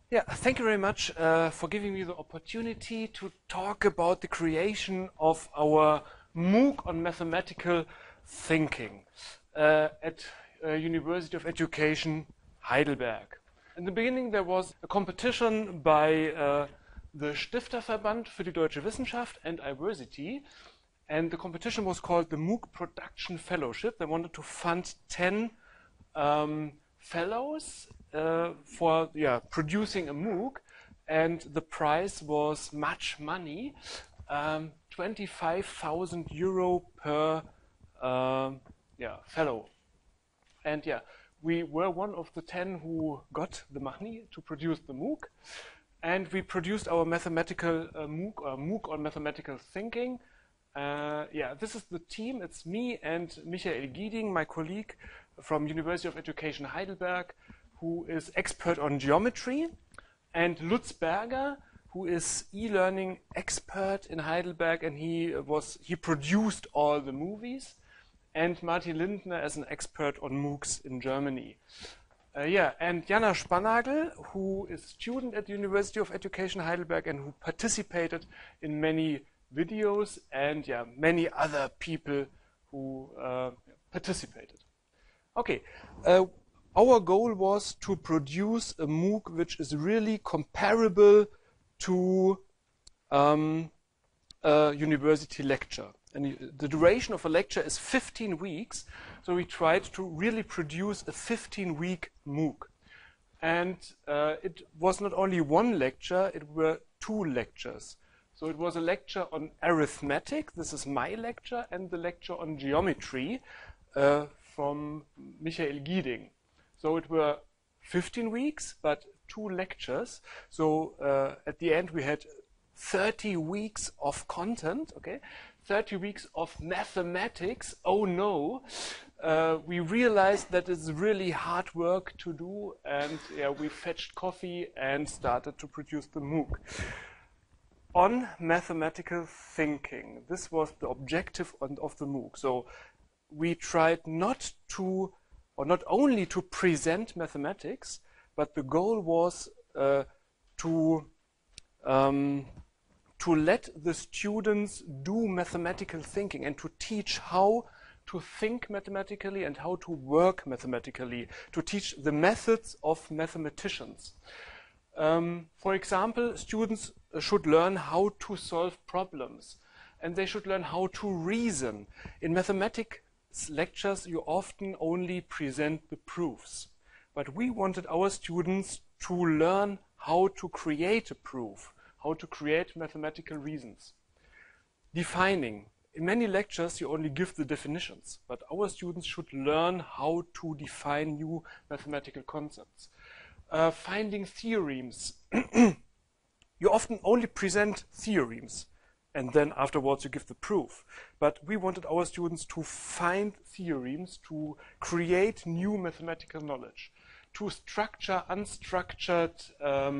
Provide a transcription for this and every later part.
Yeah, thank you very much for giving me the opportunity to talk about the creation of our MOOC on mathematical thinking at University of Education Heidelberg. In the beginning there was a competition by the Stifterverband für die Deutsche Wissenschaft and Iversity, and the competition was called the MOOC Production Fellowship. They wanted to fund 10 fellows for producing a MOOC, and the prize was much money, 25,000 euro per fellow. And we were one of the 10 who got the money to produce the MOOC, and we produced our mathematical MOOC on mathematical thinking. This is the team. It's me and Michael Gieding, my colleague from University of Education Heidelberg, who is expert on geometry, and Lutz Berger, who is e-learning expert in Heidelberg, and he produced all the movies, and Martin Lindner as an expert on MOOCs in Germany. And Jana Spannagel, who is a student at the University of Education Heidelberg and who participated in many videos, and many other people who participated. Okay, our goal was to produce a MOOC which is really comparable to a university lecture. And the duration of a lecture is 15 weeks, so we tried to really produce a 15-week MOOC. And it was not only one lecture, it were 2 lectures. So it was a lecture on arithmetic, this is my lecture, and the lecture on geometry from Michael Gieding. So it were 15 weeks, but 2 lectures. So at the end we had 30 weeks of content, okay? 30 weeks of mathematics. Oh no! We realized that it's really hard work to do, and we fetched coffee and started to produce the MOOC. On mathematical thinking. This was the objective of the MOOC. So we tried not only to present mathematics, but the goal was to let the students do mathematical thinking and to teach how to think mathematically and how to work mathematically, to teach the methods of mathematicians. For example, students should learn how to solve problems, and they should learn how to reason. In mathematics lectures, you often only present the proofs, but we wanted our students to learn how to create a proof, how to create mathematical reasons. Defining. In many lectures, you only give the definitions, but our students should learn how to define new mathematical concepts. Finding theorems. You often only present theorems, and then afterwards you give the proof. But we wanted our students to find theorems, to create new mathematical knowledge, to structure unstructured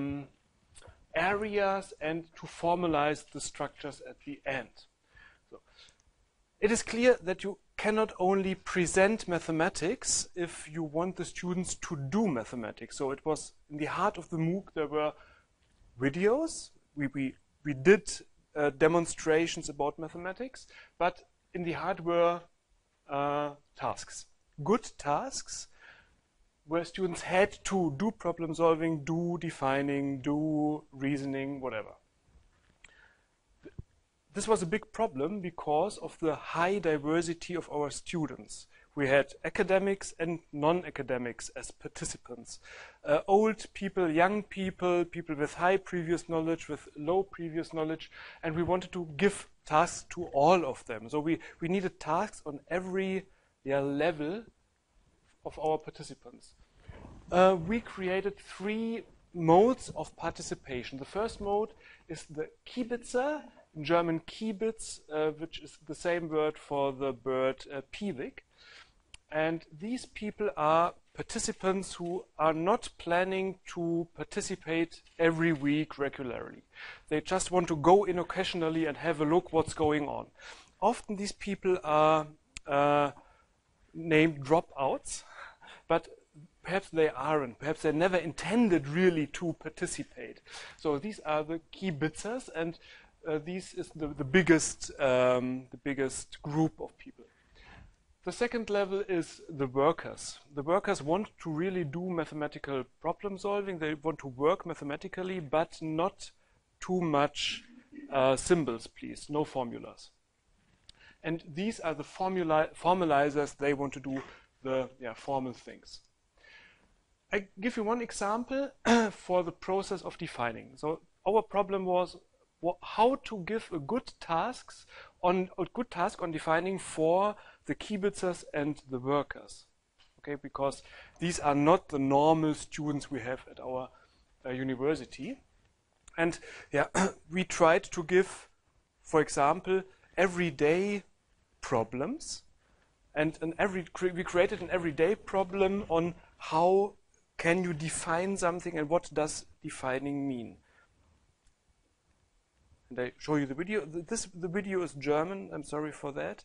areas, and to formalize the structures at the end. So, it is clear that you cannot only present mathematics if you want the students to do mathematics. So it was in the heart of the MOOC, there were videos. We did demonstrations about mathematics, but in the heart were tasks. Good tasks where students had to do problem solving, do defining, do reasoning, whatever. This was a big problem because of the high diversity of our students. We had academics and non-academics as participants. Old people, young people, people with high previous knowledge, with low previous knowledge, and we wanted to give tasks to all of them. So we needed tasks on every level of our participants. We created 3 modes of participation. The first mode is the Kiebitzer, in German Kiebitz, which is the same word for the bird Piewig. And these people are participants who are not planning to participate every week regularly. They just want to go in occasionally and have a look what's going on. Often these people are named dropouts, but perhaps they aren't. Perhaps they never intended really to participate. So these are the kibitzers, and this is the biggest group of people. The second level is the workers. The workers want to really do mathematical problem solving. They want to work mathematically, but not too much symbols, please. No formulas. And these are the formalizers. They want to do the formal things. I give you one example for the process of defining. So our problem was how to give a good task on defining for the kibitzers and the workers. Okay, because these are not the normal students we have at our university. And we tried to give, for example, everyday problems, and we created an everyday problem on how can you define something and what does defining mean. And I show you the video. The video is German. I'm sorry for that.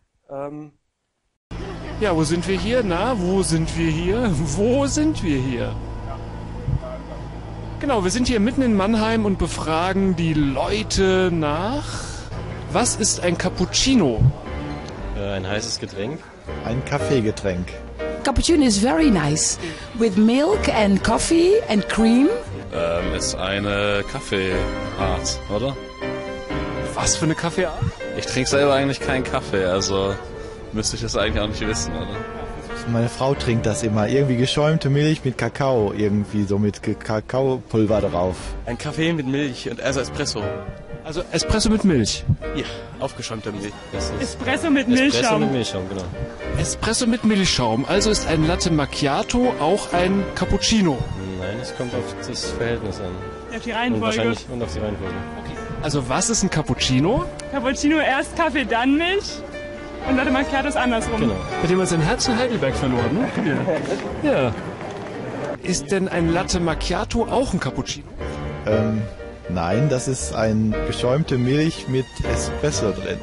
Ja, wo sind wir hier? Na, wo sind wir hier? Wo sind wir hier? Genau, wir sind hier mitten in Mannheim und befragen die Leute nach... Was ist ein Cappuccino? Ein heißes Getränk. Ein Kaffeegetränk. Cappuccino is very nice, with milk and coffee and cream. Ist eine Kaffeeart, oder? Was für eine Kaffeeart? Ich trinke selber eigentlich keinen Kaffee, also müsste ich das eigentlich auch nicht wissen, oder? Meine Frau trinkt das immer. Irgendwie geschäumte Milch mit Kakao, irgendwie so mit Kakaopulver drauf. Ein Kaffee mit Milch, also Espresso. Also Espresso mit Milch? Ja, aufgeschäumte Milch. Espresso mit Milchschaum. Espresso mit Milchschaum, genau. Espresso mit Milchschaum, also ist ein Latte Macchiato auch ein Cappuccino? Nein, es kommt auf das Verhältnis an. Auf die Und Reihenfolge. auf die Reihenfolge. Also was ist ein Cappuccino? Cappuccino erst Kaffee, dann Milch. Und Latte Macchiato ist andersrum. Genau. Mit dem hat sein Herz in Heidelberg verloren, ne? Ja. Ist denn ein Latte Macchiato auch ein Cappuccino? Nein, das ist ein geschäumte Milch mit Espresso drin.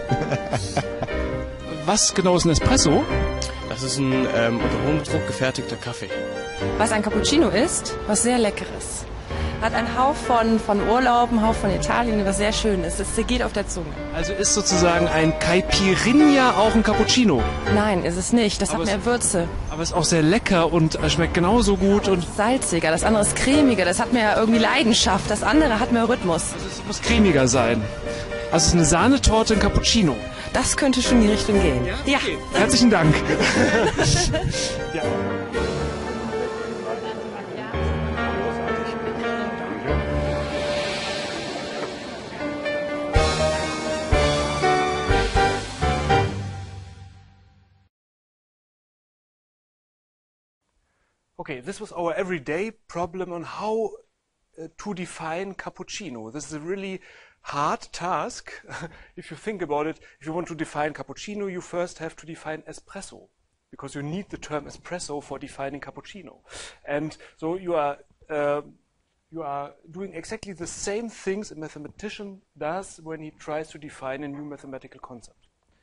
Was genau ist ein Espresso? Das ist ein unter hohem Druck gefertigter Kaffee. Was ein Cappuccino ist, was sehr Leckeres. Hat einen Hauch von Urlaub, einen Hauch von Italien, was sehr schön ist. Es geht auf der Zunge. Also ist sozusagen ein Caipirinha auch ein Cappuccino? Nein, ist es nicht. Das Aber hat mehr Würze. Aber ist auch sehr lecker und schmeckt genauso gut. Und Salziger, das andere ist cremiger. Das hat mehr irgendwie Leidenschaft. Das andere hat mehr Rhythmus. also es muss cremiger sein. Also es ist eine Sahnetorte, ein Cappuccino. Das könnte schon in die Richtung gehen. Ja. Herzlichen Dank. Ja. Okay, this was our everyday problem on how to define cappuccino. This is a really hard task. If you think about it, if you want to define cappuccino, you first have to define espresso, because you need the term espresso for defining cappuccino. And so you are doing exactly the same things a mathematician does when he tries to define a new mathematical concept.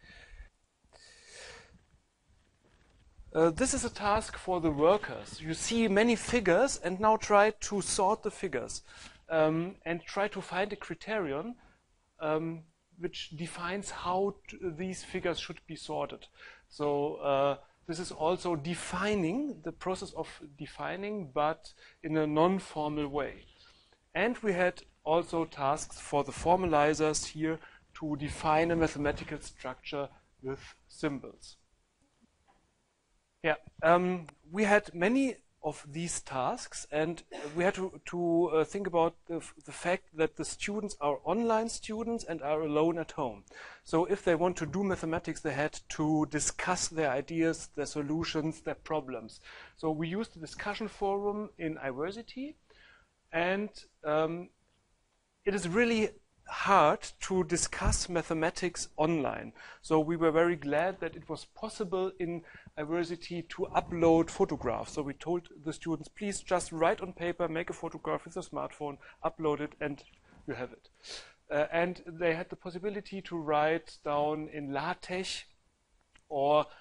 This is a task for the workers. You see many figures and now try to sort the figures and try to find a criterion which defines how these figures should be sorted. So this is also defining, the process of defining, but in a non-formal way. And we had also tasks for the formalizers here to define a mathematical structure with symbols. Yeah, we had many of these tasks, and we had to think about the fact that the students are online students and are alone at home. So if they want to do mathematics, they had to discuss their ideas, their solutions, their problems. So we used the discussion forum in iVersity, and it is really hard to discuss mathematics online. So we were very glad that it was possible in iVersity to upload photographs. So we told the students, please just write on paper, make a photograph with a smartphone, upload it, and you have it. And they had the possibility to write down in LaTeX or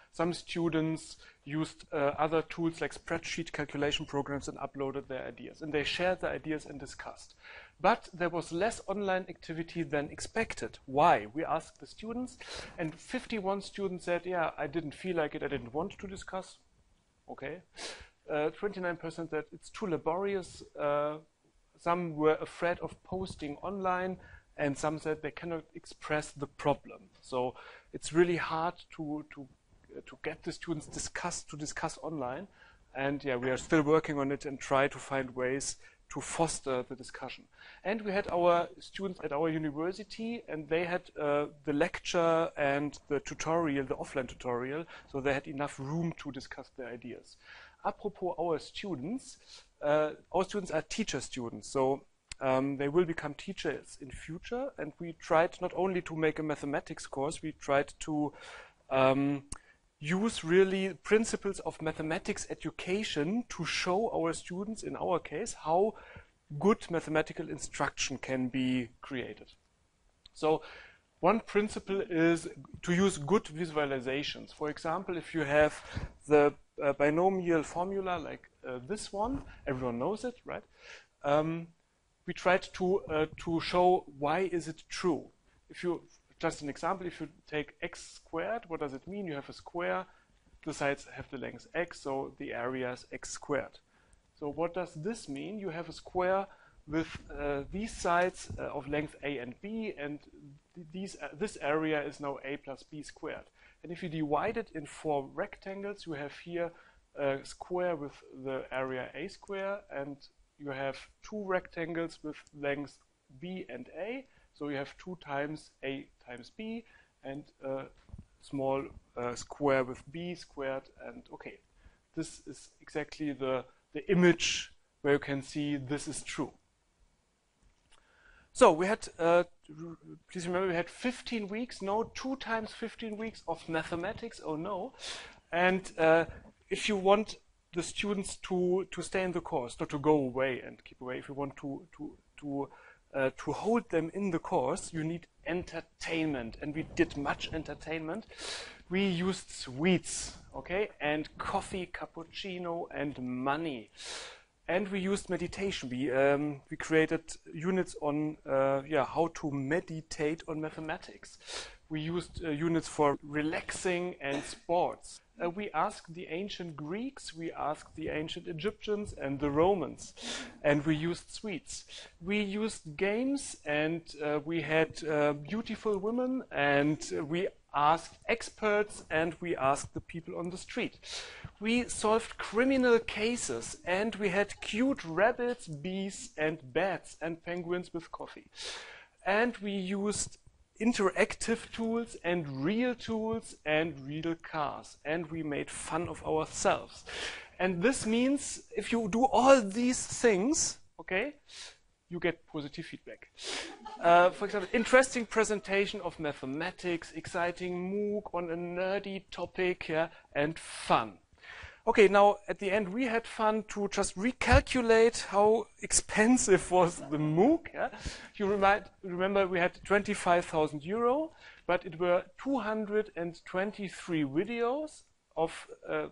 Some students used other tools like spreadsheet calculation programs and uploaded their ideas. And they shared their ideas and discussed. But there was less online activity than expected. Why? We asked the students, and 51 students said, yeah, I didn't feel like it, I didn't want to discuss. Okay. 29% said it's too laborious. Some were afraid of posting online, and some said they cannot express the problem. So it's really hard to get the students to discuss online. And yeah, we are still working on it and try to find ways to foster the discussion. And we had our students at our university, and they had the lecture and the tutorial, the offline tutorial, so they had enough room to discuss their ideas. Apropos our students are teacher students, so they will become teachers in future, and we tried not only to make a mathematics course, we tried to use really principles of mathematics education to show our students, in our case, how good mathematical instruction can be created. So one principle is to use good visualizations. For example, if you have the binomial formula like this one, everyone knows it, right? We tried to show why is it true. If you just an example, if you take x squared, what does it mean? You have a square, the sides have the length x, so the area is x squared. So what does this mean? You have a square with these sides of length a and b, and this area is now a plus b squared. And if you divide it in 4 rectangles, you have here a square with the area a square, and you have 2 rectangles with length b and a. So you have 2 times a times b, and a small square with b squared, and okay. This is exactly the image where you can see this is true. So we had, please remember, we had 15 weeks, no, 2 times 15 weeks of mathematics, oh no. And if you want the students to stay in the course, not to go away and keep away, if you want to hold them in the course, you need entertainment, and we did much entertainment. We used sweets, okay, and coffee, cappuccino, and money. And we used meditation. We created units on how to meditate on mathematics. We used units for relaxing and sports. We asked the ancient Greeks, we asked the ancient Egyptians and the Romans, and we used sweets. We used games, and we had beautiful women, and we asked experts, and we asked the people on the street. We solved criminal cases, and we had cute rabbits, bees, and bats, and penguins with coffee. And we used interactive tools and real cars, and we made fun of ourselves. And this means if you do all these things, okay, you get positive feedback. For example, interesting presentation of mathematics, exciting MOOC on a nerdy topic, yeah, and fun. Okay, now at the end we had fun to just recalculate how expensive was the MOOC. Yeah? You remember we had 25,000 euro, but it were 223 videos of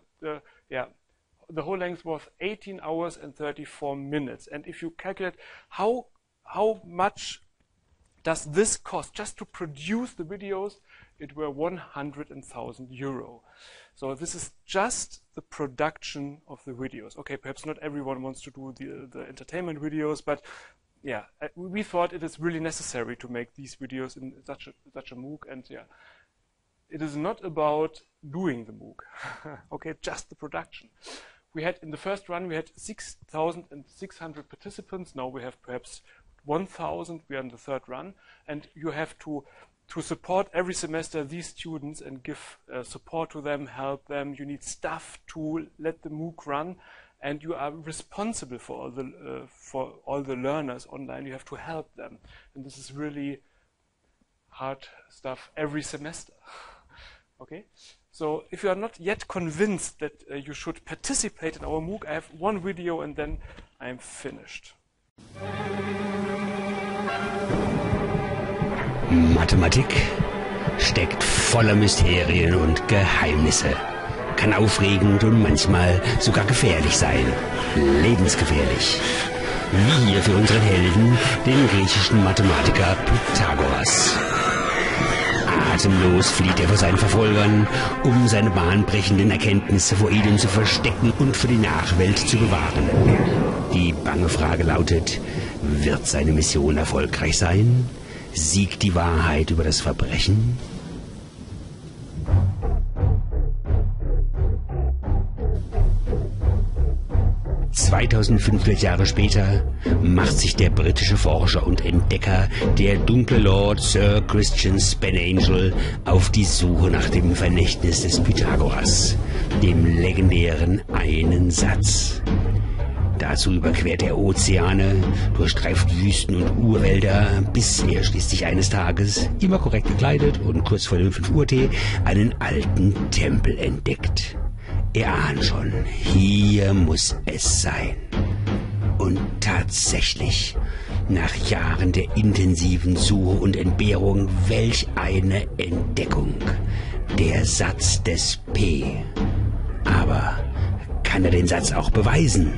the whole length was 18 hours and 34 minutes. And if you calculate how much does this cost just to produce the videos, it were 100,000 euro. So this is just the production of the videos. Okay, perhaps not everyone wants to do the entertainment videos, but yeah, we thought it is really necessary to make these videos in such a MOOC, and yeah, it is not about doing the MOOC. Okay, just the production. We had in the first run we had 6,600 participants. Now we have perhaps 1,000. We are in the third run, and you have to support every semester these students and give support to them, help them. You need staff to let the MOOC run, and you are responsible for all the learners online. You have to help them, and this is really hard stuff every semester. Okay, so if you are not yet convinced that you should participate in our MOOC, I have one video and then I am finished. Mathematik steckt voller Mysterien und Geheimnisse. Kann aufregend und manchmal sogar gefährlich sein. Lebensgefährlich. Wie hier für unseren Helden, den griechischen Mathematiker Pythagoras. Atemlos flieht er vor seinen Verfolgern, um seine bahnbrechenden Erkenntnisse vor ihnen zu verstecken und für die Nachwelt zu bewahren. Die bange Frage lautet, wird seine Mission erfolgreich sein? Siegt die Wahrheit über das Verbrechen? 2500 Jahre später macht sich der britische Forscher und Entdecker, der dunkle Lord Sir Christian Spenangel, auf die Suche nach dem Vermächtnis des Pythagoras, dem legendären einen Satz. Dazu überquert er Ozeane, durchstreift Wüsten und Urwälder, bis er schließlich eines Tages, immer korrekt gekleidet und kurz vor dem 5 Uhr Tee, einen alten Tempel entdeckt. Er ahnt schon, hier muss es sein. Und tatsächlich, nach Jahren der intensiven Suche und Entbehrung, welch eine Entdeckung. Der Satz des P. Aber kann er den Satz auch beweisen?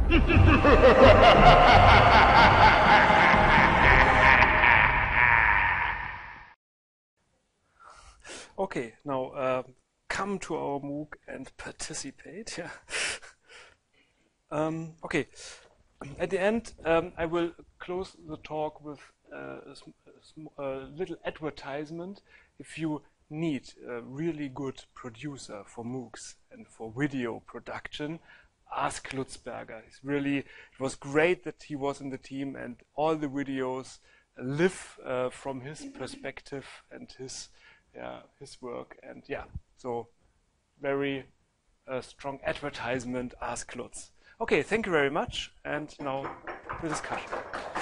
Okay, now come to our MOOC and participate. Yeah. Okay, at the end I will close the talk with a little advertisement. If you need a really good producer for MOOCs and for video production, ask Lutz Berger. It was great that he was in the team, and all the videos live from his perspective and his work. And yeah, so very strong advertisement. Ask Lutz. Okay, thank you very much. And now the discussion.